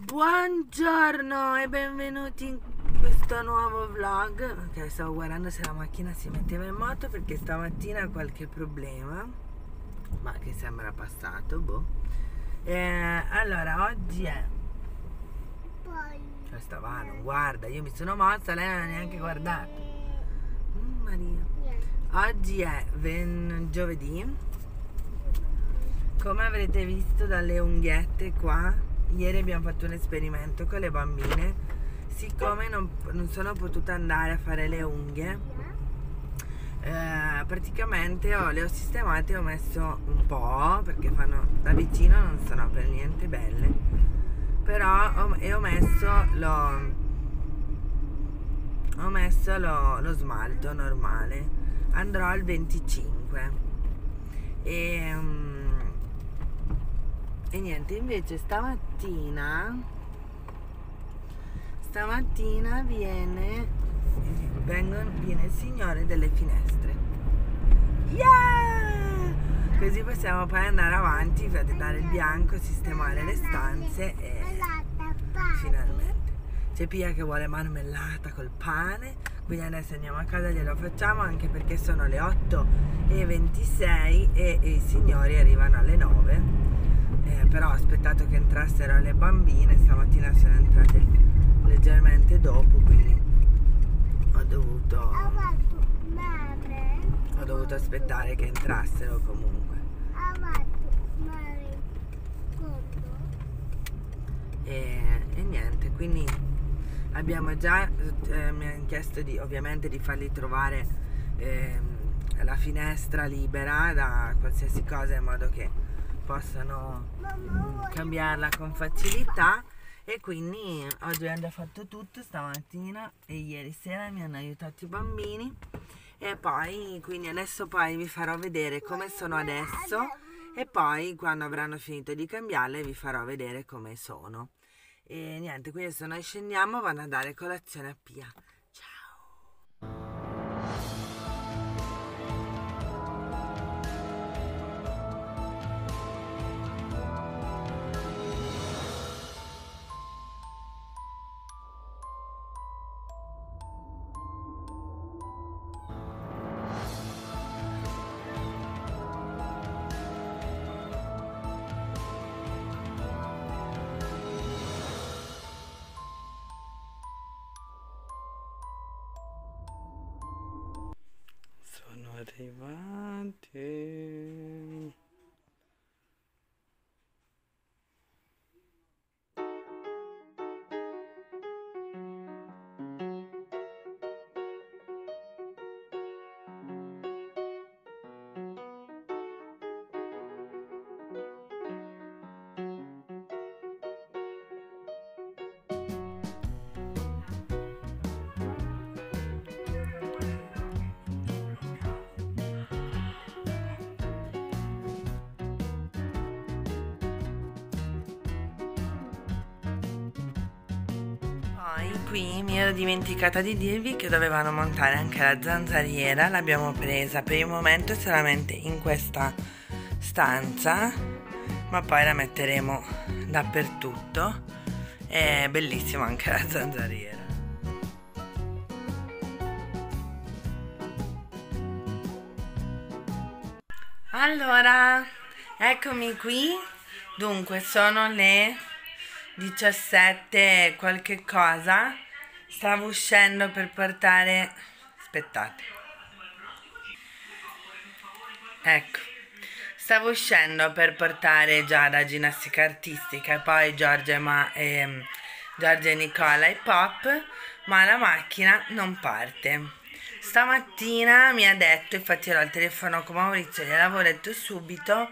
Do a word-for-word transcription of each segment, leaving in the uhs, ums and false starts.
Buongiorno e benvenuti in questo nuovo vlog. Ok, stavo guardando se la macchina si metteva in moto perché stamattina ha qualche problema, ma che sembra passato, boh. Eh, allora, oggi è... Questa va, non guarda, io mi sono mossa, lei non ha neanche guardato. Mm, Maria. Oggi è ven... giovedì. Come avrete visto dalle unghiette qua, ieri abbiamo fatto un esperimento con le bambine. Siccome non, non sono potuta andare a fare le unghie, eh, praticamente ho, le ho sistemate, ho messo un po', perché fanno da vicino, non sono per niente belle, però ho, e ho messo lo ho messo lo, lo smalto normale. Andrò al venticinque e um, E niente, invece stamattina Stamattina viene vengono, viene il signore delle finestre. Yeah! Così possiamo poi andare avanti per dare il bianco, sistemare le stanze e finalmente. C'è Pia che vuole marmellata col pane, quindi adesso andiamo a casa e glielo facciamo, anche perché sono le otto e ventisei e, e i signori arrivano alle nove. Eh, però ho aspettato che entrassero le bambine, stamattina sono entrate leggermente dopo, quindi ho dovuto ho dovuto aspettare che entrassero comunque. E, e niente, quindi abbiamo già eh, mi hanno chiesto di, ovviamente, di fargli trovare eh, la finestra libera da qualsiasi cosa, in modo che possano cambiarla con facilità, e quindi oggi abbiamo già fatto tutto stamattina e ieri sera mi hanno aiutato i bambini, e poi quindi adesso poi vi farò vedere come sono adesso, e poi quando avranno finito di cambiarle vi farò vedere come sono. E niente, quindi adesso noi scendiamo, vanno a dare colazione a Pia. Sono arrivati. Qui mi ero dimenticata di dirvi che dovevano montare anche la zanzariera, l'abbiamo presa per il momento solamente in questa stanza, ma poi la metteremo dappertutto. È bellissima anche la zanzariera. Allora, eccomi qui. Dunque, sono le diciassette qualche cosa. Stavo uscendo per portare, aspettate, ecco, stavo uscendo per portare Giada a ginnastica artistica e poi Giorgia e, Ma, e, Giorgia e Nicola e Pop, ma la macchina non parte. Stamattina mi ha detto, infatti ero al telefono con Maurizio, gliel'avevo detto subito,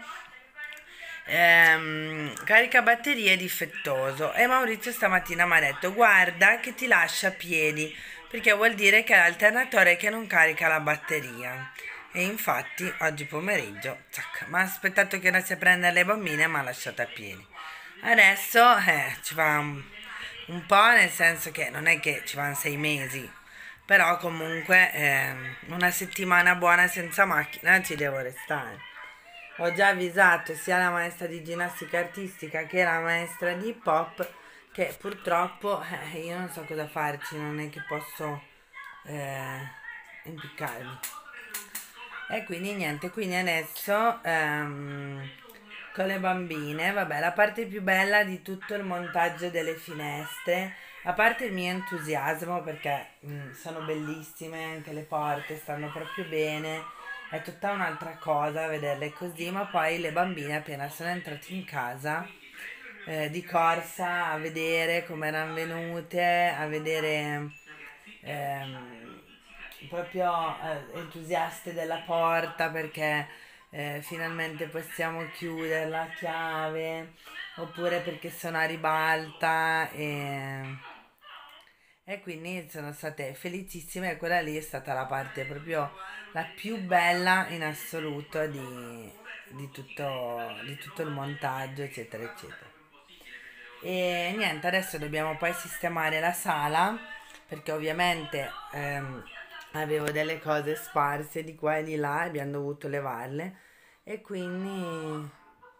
Ehm, caricabatterie difettoso, e Maurizio stamattina mi ha detto: guarda che ti lascia a piedi, perché vuol dire che è l'alternatore che non carica la batteria. E infatti oggi pomeriggio mi ha aspettato che andassi a prendere le bambine e mi ha lasciato a piedi. Adesso eh, ci va un, un po', nel senso che non è che ci vanno sei mesi, però comunque eh, una settimana buona senza macchina ci devo restare. Ho già avvisato sia la maestra di ginnastica artistica che la maestra di hip hop che purtroppo eh, io non so cosa farci, non è che posso eh, impiccarmi. E quindi niente, quindi adesso ehm, con le bambine, vabbè, la parte più bella di tutto il montaggio delle finestre, a parte il mio entusiasmo perché mm, sono bellissime, anche le porte stanno proprio bene, è tutta un'altra cosa vederle così, ma poi le bambine appena sono entrate in casa, eh, di corsa a vedere come erano venute, a vedere ehm, proprio eh, entusiaste della porta perché eh, finalmente possiamo chiuderla a chiave, oppure perché sono a ribalta e, e quindi sono state felicissime e quella lì è stata la parte proprio la più bella in assoluto di, di tutto, di tutto il montaggio, eccetera, eccetera. E niente, adesso dobbiamo poi sistemare la sala perché ovviamente ehm, avevo delle cose sparse di qua e di là e abbiamo dovuto levarle e quindi,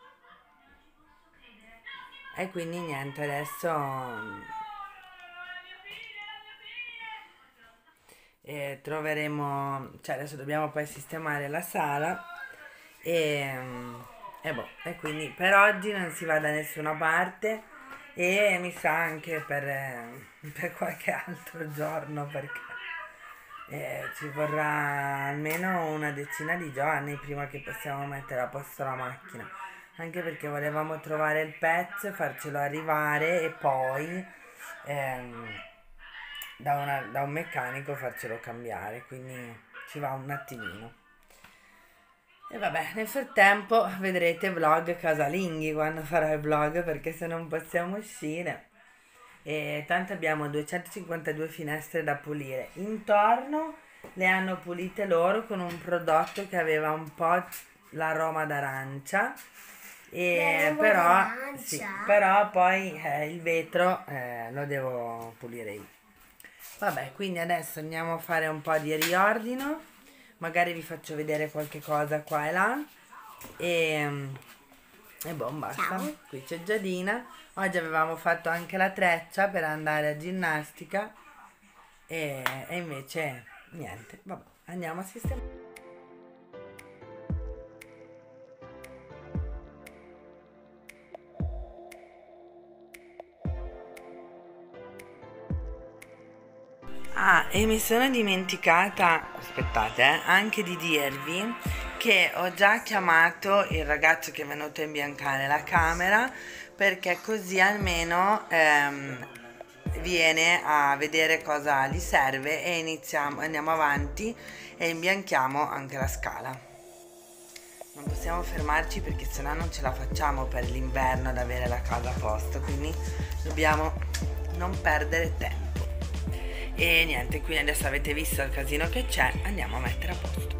e quindi niente, adesso eh, troveremo, cioè adesso dobbiamo poi sistemare la sala e, e boh, e quindi per oggi non si va da nessuna parte e mi sa anche per, eh, per qualche altro giorno perché eh, ci vorrà almeno una decina di giorni prima che possiamo mettere a posto la macchina, anche perché volevamo trovare il pezzo, farcelo arrivare e poi ehm, da, una- da un meccanico farcelo cambiare, quindi ci va un attimino. E vabbè, nel frattempo vedrete vlog casalinghi quando farò il vlog perché se non possiamo uscire. E tanto abbiamo duecentocinquantadue finestre da pulire. Intorno le hanno pulite loro con un prodotto che aveva un po' l'aroma d'arancia. E L'aroma però, d'arancia? sì, però poi eh, il vetro eh, lo devo pulire io. Vabbè, quindi adesso andiamo a fare un po' di riordino. Magari vi faccio vedere qualche cosa qua e là. E, e boh, basta. Ciao. Qui c'è Giadina. Oggi avevamo fatto anche la treccia per andare a ginnastica. E, e invece niente. Vabbè, andiamo a sistemare. Ah, e mi sono dimenticata, aspettate, eh, anche di dirvi che ho già chiamato il ragazzo che è venuto a imbiancare la camera perché così almeno ehm, viene a vedere cosa gli serve e iniziamo, andiamo avanti e imbianchiamo anche la scala. Non possiamo fermarci perché sennò non ce la facciamo per l'inverno ad avere la casa a posto, quindi dobbiamo non perdere tempo. E niente, quindi adesso avete visto il casino che c'è, andiamo a mettere a posto.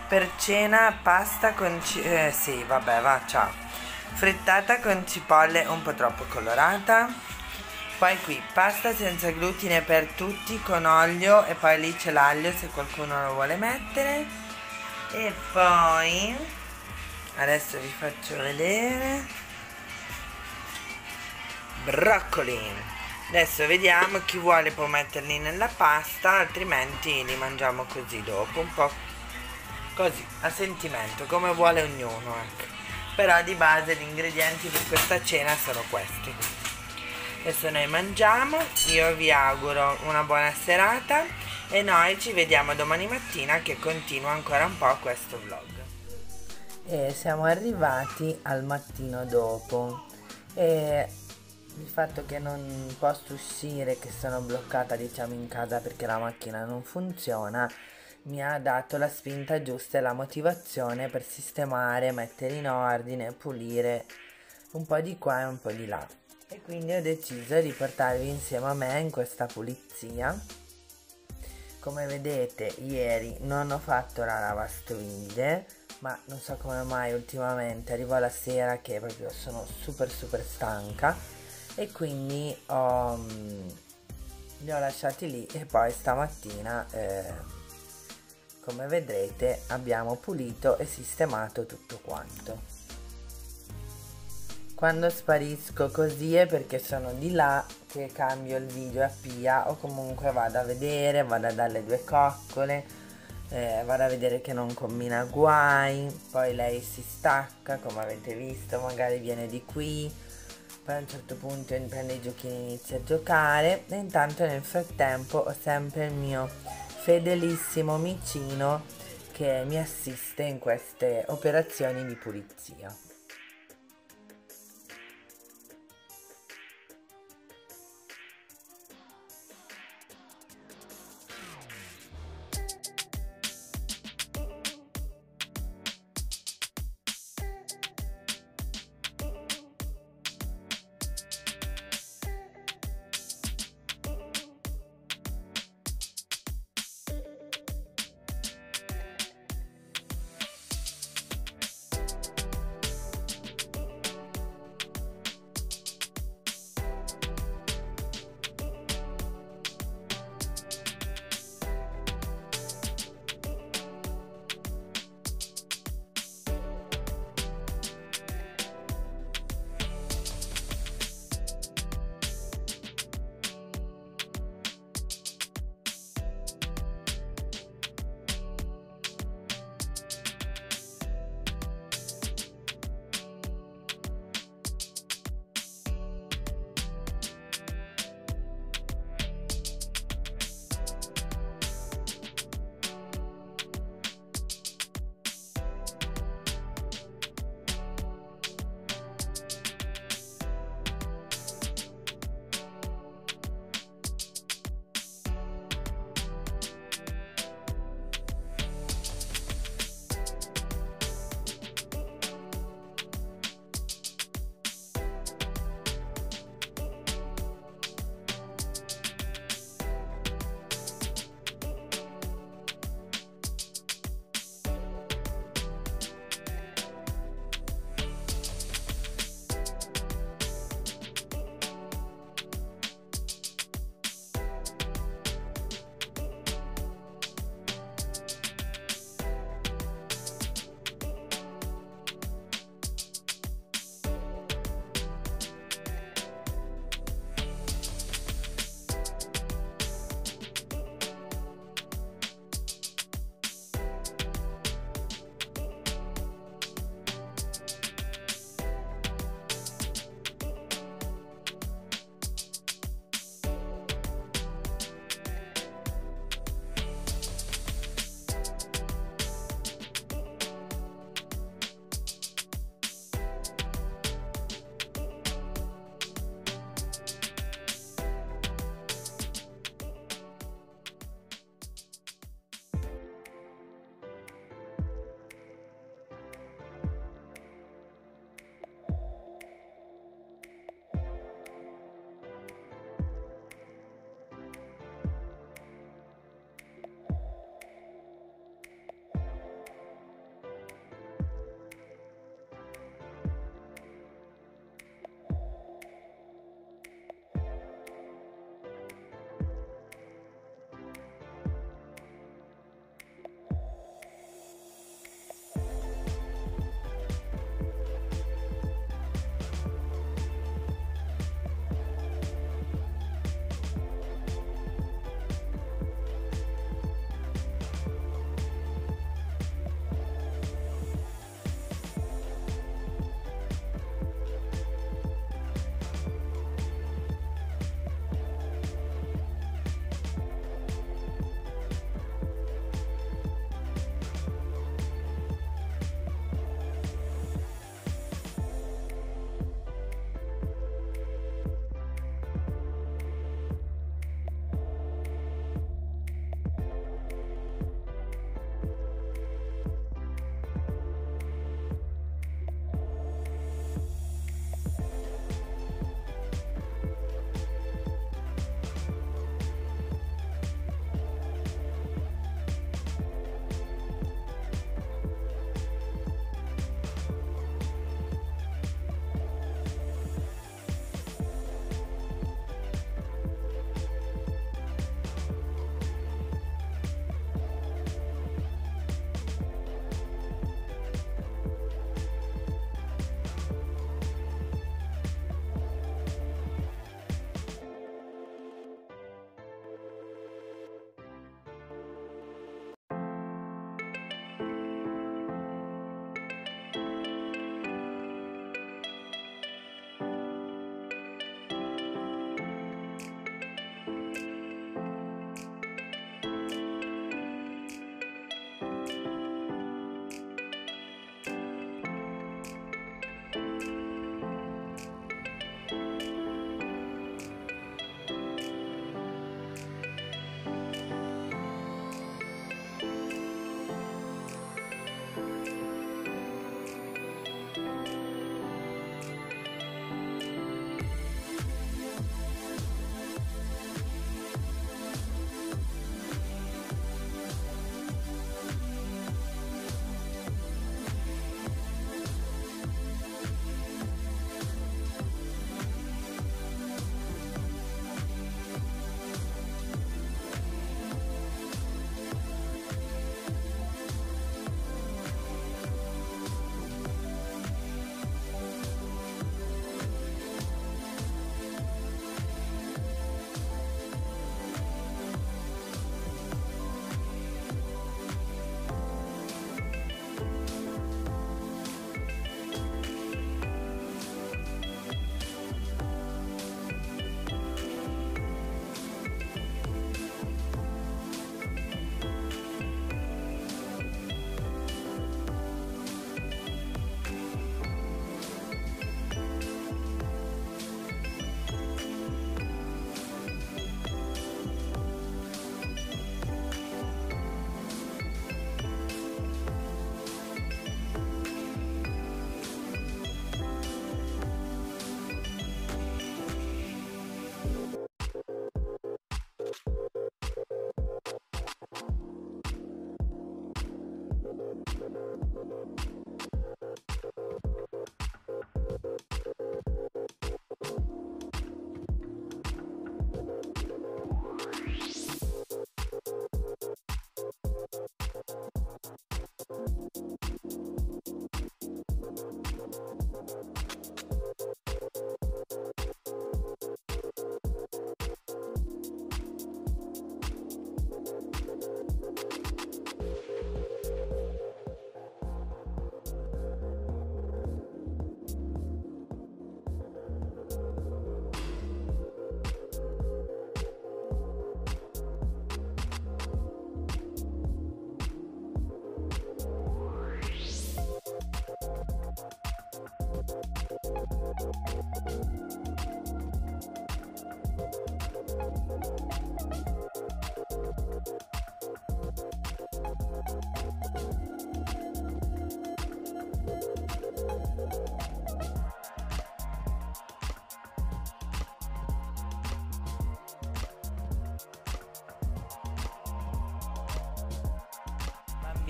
Per cena pasta con ci- eh, sì, vabbè, va, ciao. Frittata con cipolle un po' troppo colorata. Poi qui pasta senza glutine per tutti con olio e poi lì c'è l'aglio se qualcuno lo vuole mettere. E poi adesso vi faccio vedere. Broccoli. Adesso vediamo, chi vuole può metterli nella pasta, altrimenti li mangiamo così dopo, un po' così, a sentimento, come vuole ognuno, ecco. Però di base gli ingredienti per questa cena sono questi. Adesso noi mangiamo, io vi auguro una buona serata e noi ci vediamo domani mattina che continua ancora un po' questo vlog. E siamo arrivati al mattino dopo e il fatto che non posso uscire, che sono bloccata diciamo in casa perché la macchina non funziona, mi ha dato la spinta giusta e la motivazione per sistemare, mettere in ordine, pulire un po' di qua e un po' di là. E quindi ho deciso di portarvi insieme a me in questa pulizia. Come vedete ieri non ho fatto la lavastoviglie, ma non so come mai ultimamente arrivo la sera che proprio sono super super stanca e quindi ho, li ho lasciati lì e poi stamattina eh, come vedrete abbiamo pulito e sistemato tutto quanto. Quando sparisco così è perché sono di là che cambio il video a Pia o comunque vado a vedere, vado a dare le due coccole, eh, vado a vedere che non combina guai, poi lei si stacca come avete visto, magari viene di qui, poi a un certo punto prende i giochini e inizia a giocare e intanto nel frattempo ho sempre il mio fedelissimo micino che mi assiste in queste operazioni di pulizia.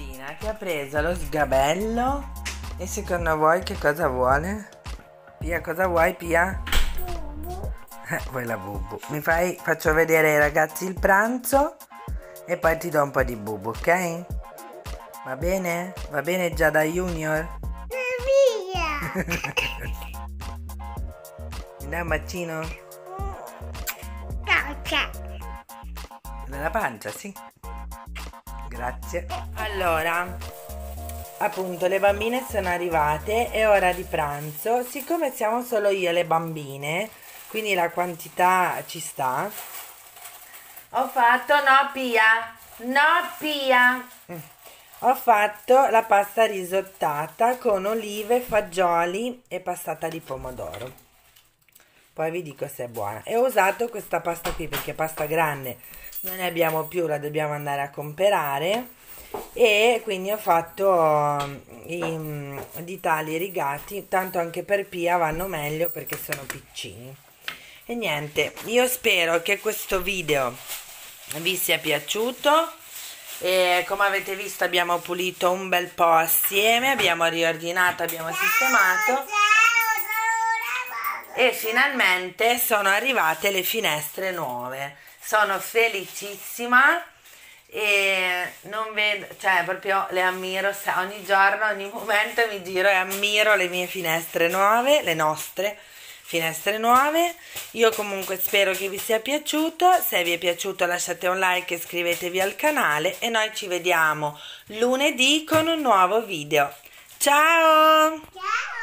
bambina che ha preso lo sgabello e secondo voi che cosa vuole? Pia, cosa vuoi, Pia? Eh, vuoi la bubu. Mi fai, faccio vedere ai ragazzi il pranzo e poi ti do un po' di bubu, ok? Va bene? Va bene già da Junior? Via! Mi dai un bacino? Caccia! Nella pancia, sì. Grazie. Allora, appunto, le bambine sono arrivate, è ora di pranzo. Siccome siamo solo io e le bambine, quindi la quantità ci sta, ho fatto, no Pia, no Pia, mm. ho fatto la pasta risottata con olive, fagioli e passata di pomodoro. Poi vi dico se è buona. E ho usato questa pasta qui perché pasta grande non ne abbiamo più, la dobbiamo andare a comprare, e quindi ho fatto i, di tali rigati, tanto anche per Pia vanno meglio perché sono piccini. E niente, io spero che questo video vi sia piaciuto. E come avete visto abbiamo pulito un bel po' assieme, abbiamo riordinato, abbiamo sistemato e finalmente sono arrivate le finestre nuove. Sono felicissima e non vedo, cioè proprio le ammiro ogni giorno, ogni momento mi giro e ammiro le mie finestre nuove, le nostre finestre nuove. Io comunque spero che vi sia piaciuto. Se vi è piaciuto lasciate un like e iscrivetevi al canale e noi ci vediamo lunedì con un nuovo video. Ciao! Ciao!